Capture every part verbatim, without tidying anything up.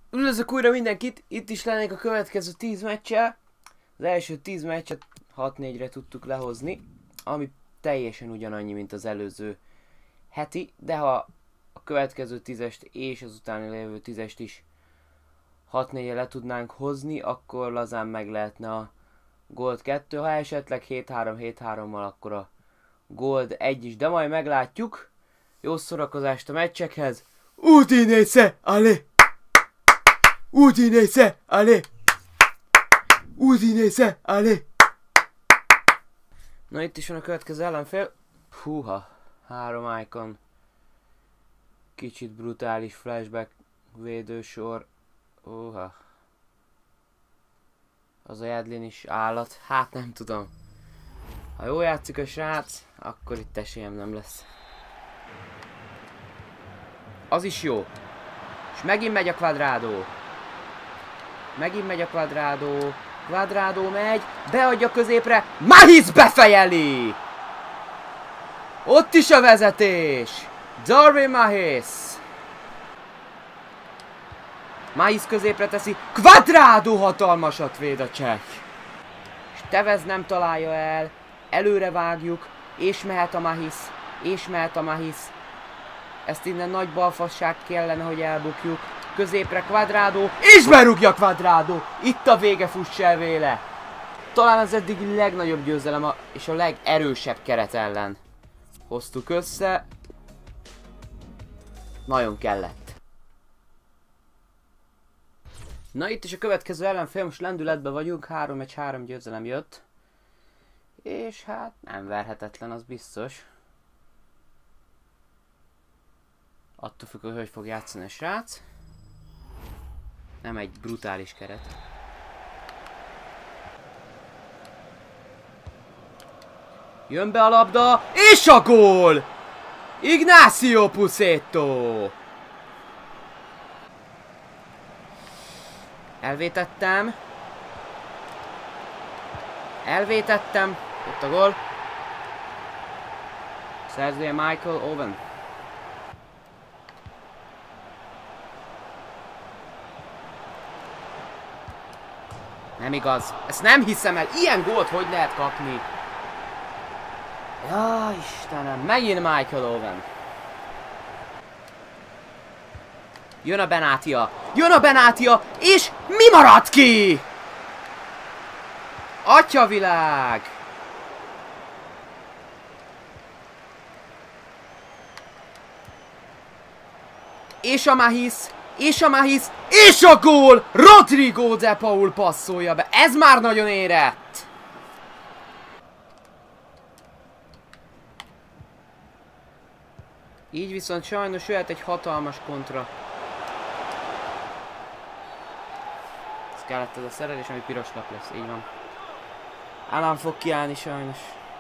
Üdvözlök újra mindenkit, itt is lennék a következő tíz meccsel. Az első tíz meccset hat négyre tudtuk lehozni, ami teljesen ugyanannyi, mint az előző heti, de ha a következő tízest és az utáni lévő tízest is hat négyre le tudnánk hozni, akkor lazán meg lehetne a Gold kettő, ha esetleg hét három hét hárommal, akkor a Gold egy is, de majd meglátjuk. Jó szórakozást a meccsekhez! Udinese, allez! Udinese, allez! Udinese, allez! Na itt is van a következő ellenfél. Húha, három icon. Kicsit brutális flashback védősor. Húha. Az a Jedlin is állat. Hát nem tudom. Ha jól játszik a srác, akkor itt esélyem nem lesz. Az is jó. És megint megy a Quadrado. Megint megy a Quadrado. Quadrado megy, beadja középre, Mahis befejeli! Ott is a vezetés! Darwin Mahis! Mahis középre teszi, Quadrado hatalmasat véd a cseh. És Tevez nem találja el, előre vágjuk, és mehet a Mahis, és mehet a Mahis. Ezt innen nagy balfasság kellene, hogy elbukjuk. Középre Quadrado, és berúgja Quadrado! Itt a vége, fuss el véle! Talán az eddigi legnagyobb győzelem a, és a legerősebb keret ellen hoztuk össze. Nagyon kellett. Na itt is a következő ellenfél, most lendületben vagyunk, három meccs, három győzelem jött. És hát nem verhetetlen, az biztos. Attól függ, hogy hogy fog játszani a srác. Nem egy brutális keret. Jön be a labda, és a gól! Ignacio Pusetto! Elvétettem. Elvétettem. Ott a gól. Szerzője Michael Owen. Nem igaz. Ezt nem hiszem el. Ilyen gólt hogy lehet kapni? Ja, Istenem. Megint Michael Owen. Jön a Benatia. Jön a Benatia. És mi maradt ki? Atyavilág. És a Mahis. És a Mahis, és a gól! Rodrigo de Paul passzolja be. Ez már nagyon érett! Így viszont sajnos jöhet egy hatalmas kontra. Ez kellett ez a szerelés, ami piros lap lesz, így van. Alan fog kiállni sajnos.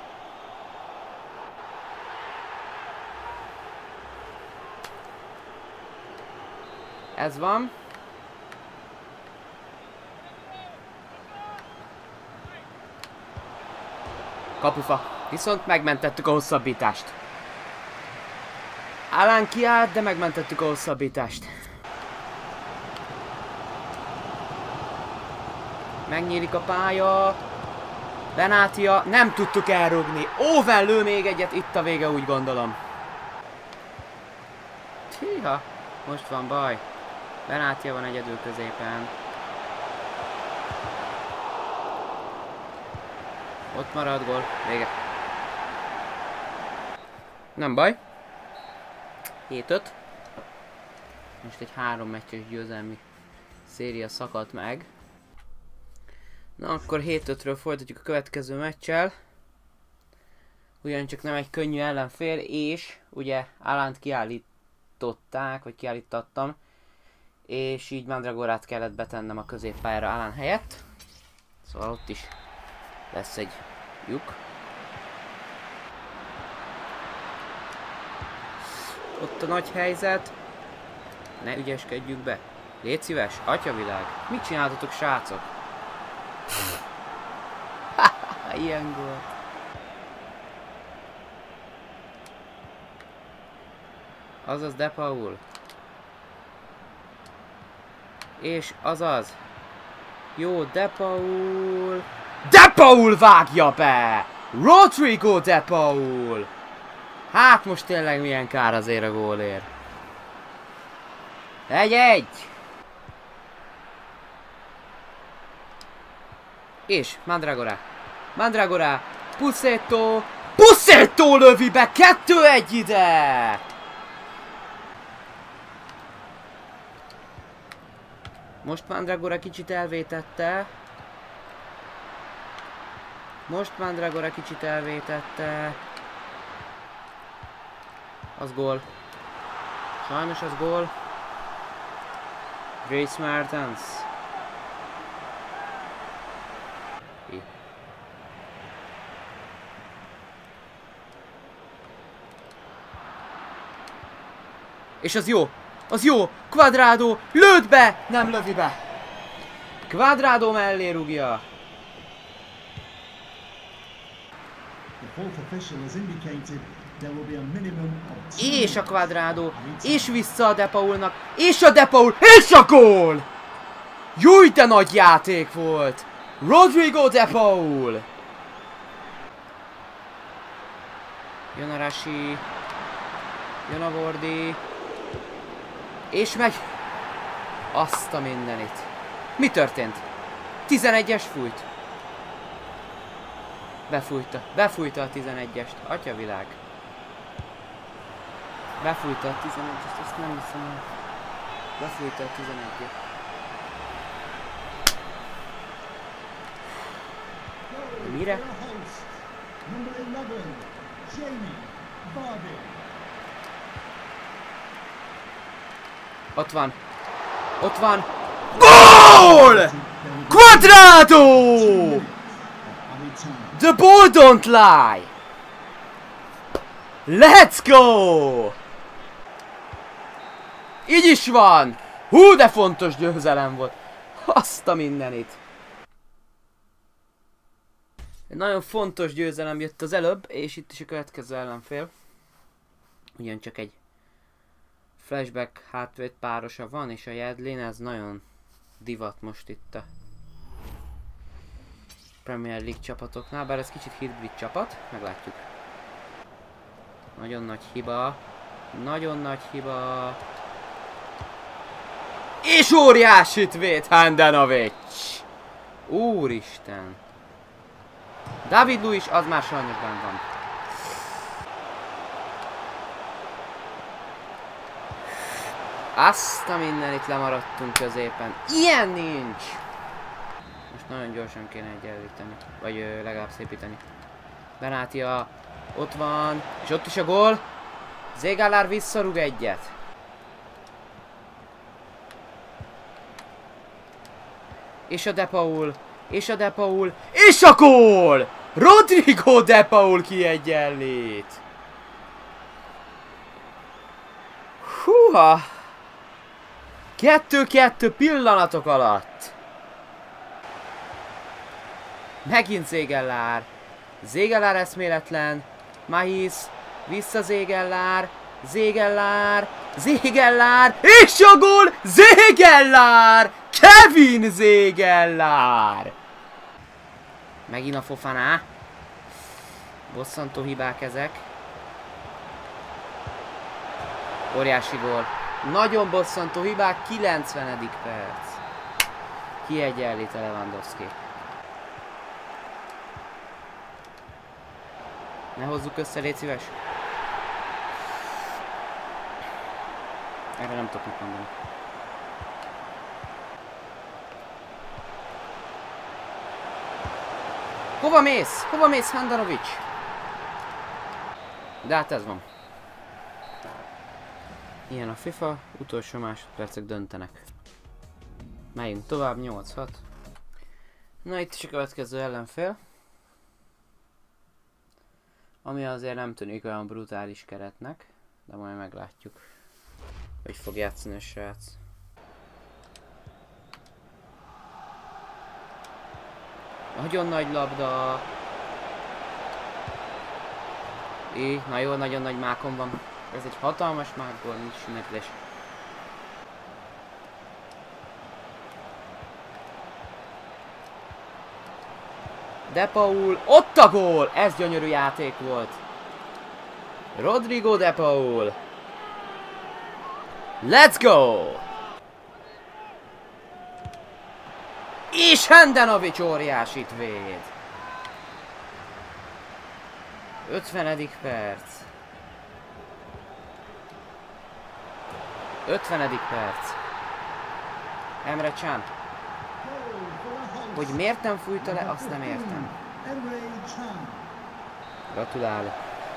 Ez van. Kapufa. Viszont megmentettük a hosszabbítást. Alan kiállt, de megmentettük a hosszabbítást. Megnyílik a pálya. Benatia. Nem tudtuk elrugni. Owen lő még egyet. Itt a vége, úgy gondolom. Híha. Most van baj. Benatia van egyedül középen. Ott marad, gól. Vége. Nem baj. hét öt. Most egy három meccses győzelmi széria szakadt meg. Na akkor hét ötről folytatjuk a következő meccsel. Ugyancsak nem egy könnyű ellenfél, és ugye Alant kiállították, vagy kiállítottam. És így Mandragorát kellett betennem a középpályára Alan helyett. Szóval ott is lesz egy lyuk. Ott a nagy helyzet. Ne ügyeskedjük be. Légy szíves, atyavilág. Mit csináltatok, srácok? Ilyen gól. Azaz De Paul. És azaz. Jó, De Paul. De Paul vágja be! Rodrigo De Paul! Hát most tényleg milyen kár azért a gólért. Egy-egy! És Mandragora. Mandragora. Pussetto. Pussetto lövi be! kettő-egy ide! Most Mandragora kicsit elvétette. Most Mandragora kicsit elvétette. Az gól. Sajnos az gól. Grace Martens. És az jó! Az jó! Quadrado! Lőd be! Nem lövi be! Quadrado mellé rúgja! És a Quadrado! És vissza a De Paulnak! És a De Paul! És a gól! Júj, de nagy játék volt! Rodrigo De Paul! Jön a Rashi. Jön a Vordi. És megy. Azt a mindenit. Mi történt? tizenegyes fújt. Befújta. Befújta a tizenegyest. Atyavilág. Befújta a tizenegyest. Ezt nem hiszem el. Befújta a tizenegyest. De mire? Ott van. Ott van. Goal! Quadrado! The ball don't lie! Let's go! Így is van! Hú, de fontos győzelem volt. Azt a mindenit. Egy nagyon fontos győzelem jött az előbb, és itt is a következő ellenfél. Ugyancsak egy flashback hátvéd párosa van, és a Jedlin, ez nagyon divat most itt a Premier League csapatoknál, bár ez kicsit hibrid csapat, meglátjuk. Nagyon nagy hiba, nagyon nagy hiba. És óriásit véd Handanovic! Úristen! David Luiz, az már sajnos benn van. Azt a mindenit lemaradtunk középen. Ilyen nincs! Most nagyon gyorsan kéne egyenlíteni. Vagy ö, legalább szépíteni. Benátia ott van. És ott is a gól. Zegálár visszarúg egyet. És a De Paul. És a De Paul. És a gól! Rodrigo De Paul kiegyenlít. Húha! Kettő-kettő pillanatok alatt. Megint Zegellár. Zegellár eszméletlen. Mahis. Vissza Zegellár. Zegellár. Zegellár. És a gól! Zegellár! Kevin Zegellár! Megint a Fofana. Bosszantó hibák ezek. Óriási gól. Nagyon bosszantó hibák, kilencvenedik perc. Kiegyenlít a Lewandowski. Ne hozzuk össze, légy szíves. Erre nem tudok mit mondani. Hova mész? Hova mész, Handanovic? De hát ez van. Ilyen a FIFA, utolsó másodpercek döntenek. Megyünk tovább, nyolc hat. Na itt is a következő ellenfél. Ami azért nem tűnik olyan brutális keretnek, de majd meglátjuk, hogy fog játszani a srác. Nagyon nagy labda. É, na jó, nagyon nagy mákon van. Ez egy hatalmas mákból, nincs ünneplés. De Paul, ott a gól! Ez gyönyörű játék volt. Rodrigo De Paul. Let's go! És Handanovic óriásit véd. ötvenedik perc. ötvenedik perc. Emre Can. Hogy miért nem fújta le, azt nem értem. Gratulálok.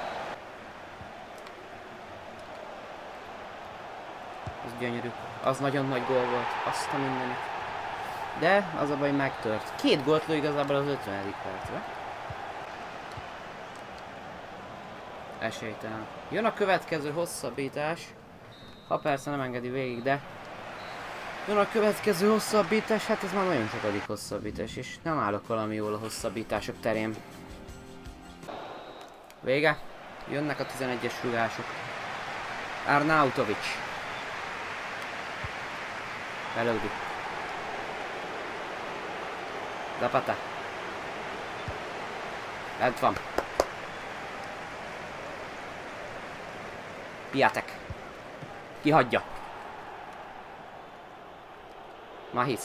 Ez gyönyörű. Az nagyon nagy gól volt. Azt a mindenit. De az a baj, megtört. Két gólt lő igazából az ötvenedik percre. Esélytelen. Jön a következő hosszabbítás. Ha persze nem engedi végig, de... Jön a következő hosszabbítás, hát ez már nagyon sokadik hosszabbítás, és nem állok valami jól a hosszabbítások terén. Vége. Jönnek a tizenegyes rugások. Arnautovic. Belődi. Zapata. Lent van. Piatek. Kihagyja. Mahis.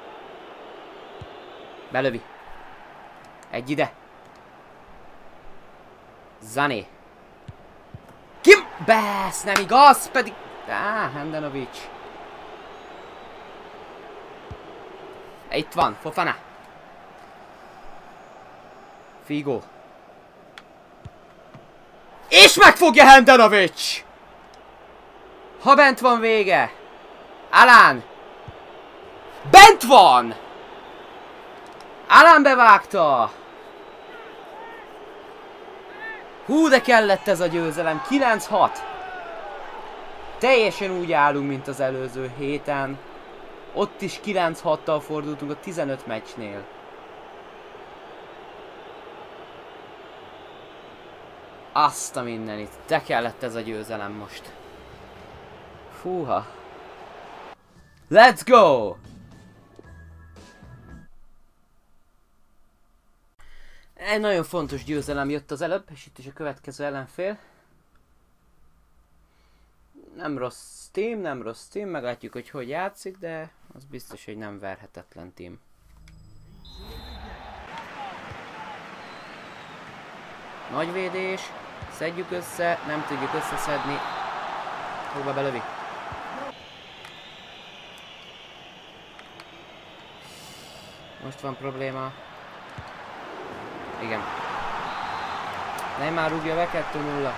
Belövi. Egy ide. Zané. Kim! Besz, nem igaz, pedig... Á, Handanovic. Itt van, Fofana. Figo. És megfogja Handanovic! Ha bent van, vége. Alán. Bent van! Alán bevágta! Hú, de kellett ez a győzelem. kilenc hat. Teljesen úgy állunk, mint az előző héten. Ott is kilenc hattal fordultunk a tizenöt meccsnél. Azt a mindenit. De kellett ez a győzelem most. Fúha. Let's go! Egy nagyon fontos győzelem jött az előbb, és itt is a következő ellenfél. Nem rossz team, nem rossz team, meglátjuk, hogy hogy játszik, de az biztos, hogy nem verhetetlen team. Nagy védés, szedjük össze, nem tudjuk összeszedni. Hova belövi? Most van probléma. Igen. Nem már rúgja be, kettő nulla.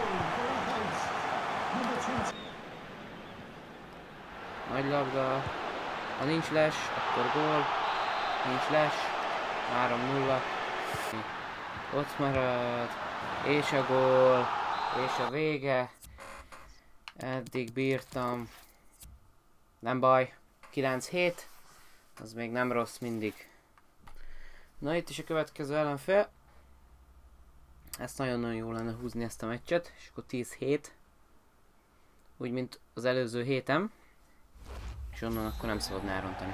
Nagy labda. Ha nincs les, akkor gól. Nincs les. három nulla. Ott marad. És a gól. És a vége. Eddig bírtam. Nem baj. kilenc hét. Az még nem rossz mindig. Na, itt is a következő ellenfél. Ezt nagyon-nagyon jó lenne húzni, ezt a meccset. És akkor tíz hét. Úgy, mint az előző héten. És onnan akkor nem szabadna elrontani.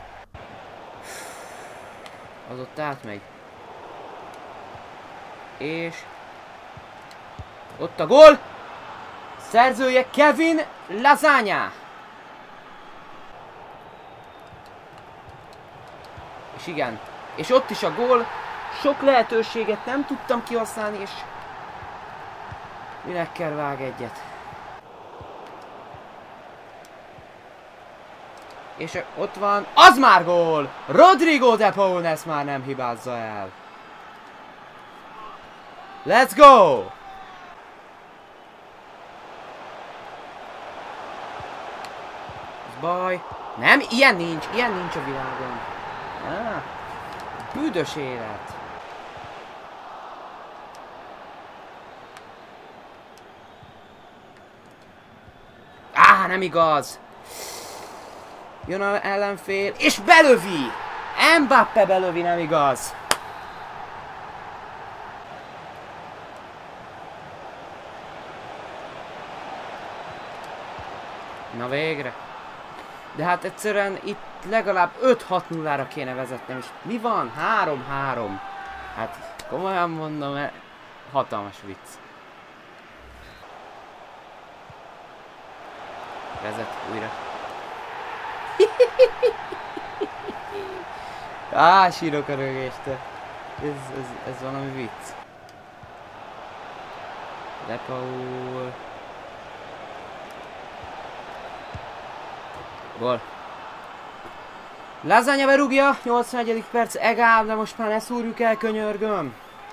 Az ott átmegy. És... ott a gól! Szerzője Kevin Lasagna! És igen. És ott is a gól. Sok lehetőséget nem tudtam kihasználni, és... minek kell vág egyet. És ott van... az már gól! Rodrigo De Paul ezt már nem hibázza el. Let's go! Ez baj. Nem, ilyen nincs, ilyen nincs a világon. Ah, büdös élet. Á, nem igaz. Jön az ellenfél, és belövi! Mbappé belövi, nem igaz. Na végre. De hát egyszerűen itt legalább öt hat nullára kéne vezetnem, és mi van? három három. Hát komolyan mondom, mert hatalmas vicc. Vezet újra. Á, sírok a rögéstől. Ez, ez, ez valami vicc. De Paul. Gól. Lasagna berúgja, nyolcvanegyedik perc, egál, de most már ne szúrjuk el, könyörgöm.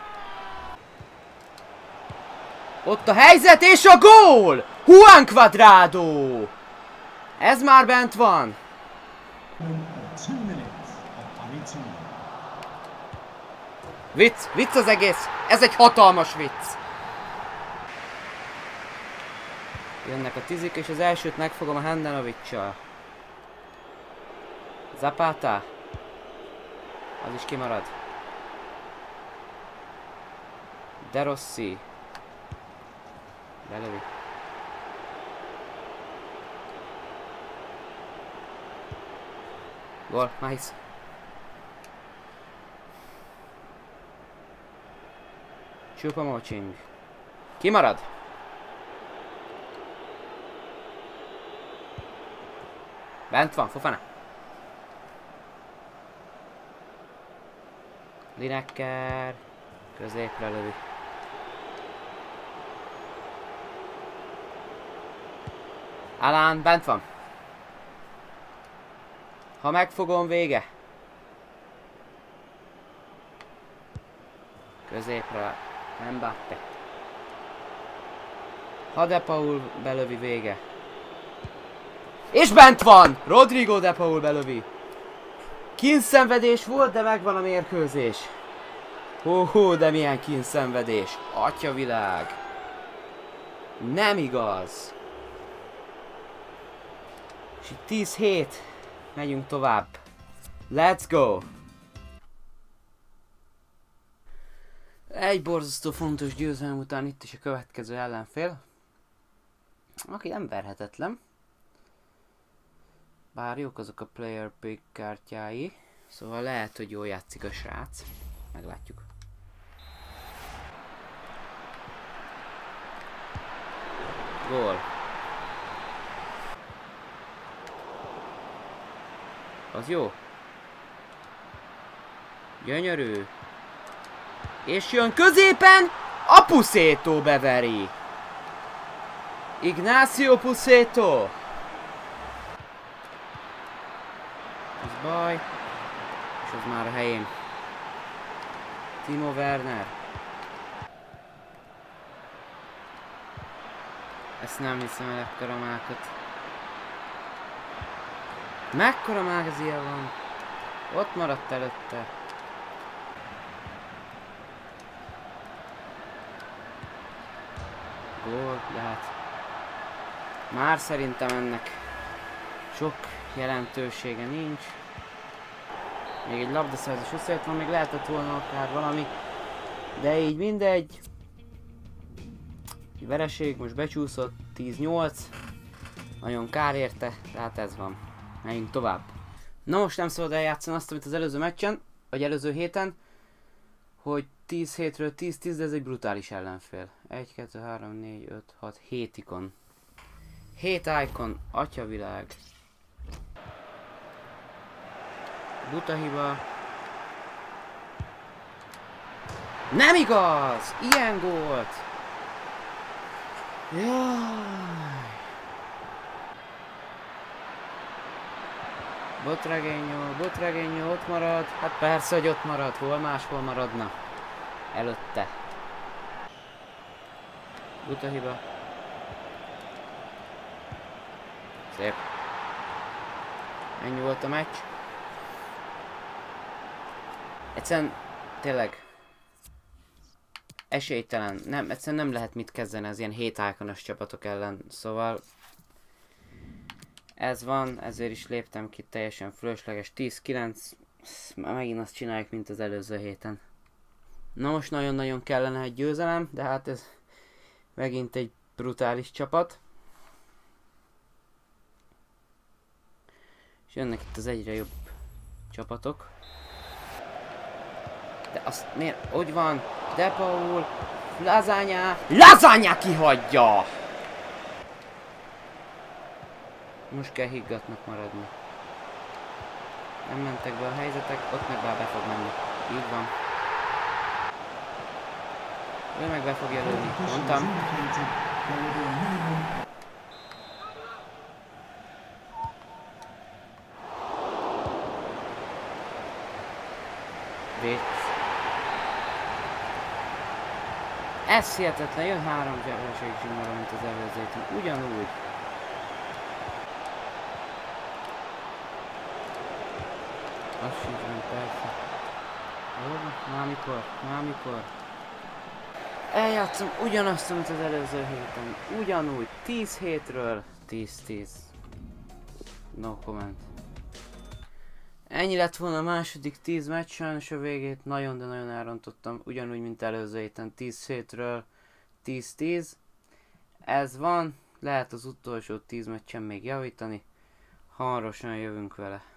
Ott a helyzet és a gól! Juan Cuadrado! Ez már bent van. Vicc, vicc az egész. Ez egy hatalmas vicc. Jönnek a tizik, és az elsőt megfogom a Handanovic-sal. Zapata. Az is kimarad. De Rossi. Belövi. Gól, nice. Choupo-Moting. Kimarad. Bent van, Fofana. Lineker. Középre lövi. Alán, bent van. Ha megfogom, vége. Középre. Mbappé. Ha De Paul belövi, vége. És bent van! Rodrigo De Paul belövi. Kínszenvedés volt, de megvan a mérkőzés. Hó, hó, de milyen kínszenvedés. Atyavilág. Nem igaz. És itt tíz hét. Megyünk tovább. Let's go! Egy borzasztó fontos győzelem után itt is a következő ellenfél. Aki nem verhetetlen. Bár jók azok a player pick kártyái. Szóval lehet, hogy jól játszik a srác. Meglátjuk. Gól. Az jó. Gyönyörű. És jön középen, a Puszétó beveri. Ignacio Puszétó. Ez baj. És az már a helyén. Timo Werner. Ezt nem hiszem el, ekkora mákat. Mekkora mágazia van? Ott maradt előtte. Gól, de hát már szerintem ennek sok jelentősége nincs. Még egy labdaszerzés összejött van, még lehetett volna akár valami, de így mindegy. Egy vereség most becsúszott, tíz nyolc. Nagyon kár érte, tehát ez van. Menjünk tovább. Na most nem szabad eljátszani azt, amit az előző meccsen, vagy előző héten, hogy tíz hétről tíz tíz, de ez egy brutális ellenfél. egy, kettő, három, négy, öt, hat, hét ikon. hét ikon, atyavilág. Buta hiba. Nem igaz! Ilyen gólt! Jaj! Botragenyo, Botragenyo ott marad. Hát persze, hogy ott marad. Hol máshol maradna? Előtte. Buta hiba. Szép. Ennyi volt a meccs. Egyszerűen tényleg esélytelen. Nem, egyszerűen nem lehet mit kezdeni az ilyen hét ikonos csapatok ellen. Szóval ez van, ezért is léptem ki teljesen fölösleges. tíz kilenc. Megint azt csináljuk, mint az előző héten. Na most nagyon-nagyon kellene egy győzelem, de hát ez megint egy brutális csapat. És jönnek itt az egyre jobb csapatok. De azt miért? Hogy van? De Paul. Lasagna. Lasagna kihagyja! Most kell higgatnak maradni. Nem mentek be a helyzetek, ott meg már be fog menni. Így van. Ő meg be fogja lőni. Mondtam. Vicc. Ez hihetetlen, jön három zsebeség mint az előző héten. Ugyanúgy. Az sincs van, persze. Jó, már mikor, már mikor. Eljátszom ugyanazt, mint az előző héten. Ugyanúgy, tíz hétről, tíz tíz. No comment. Ennyi lett volna a második tíz meccs, sajnos a végét nagyon, de nagyon elrontottam. Ugyanúgy, mint előző héten, tíz hétről, tíz tíz. Ez van, lehet az utolsó tíz meccsen még javítani. Hamarosan jövünk vele.